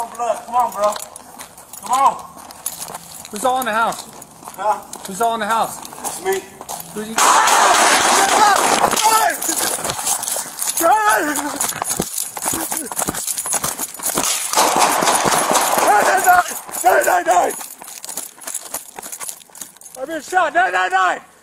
on, blood. Come on, bro. Come on. Who's all in the house? Huh? Who's all in the house? It's me. Who's you? No! I've been shot! No!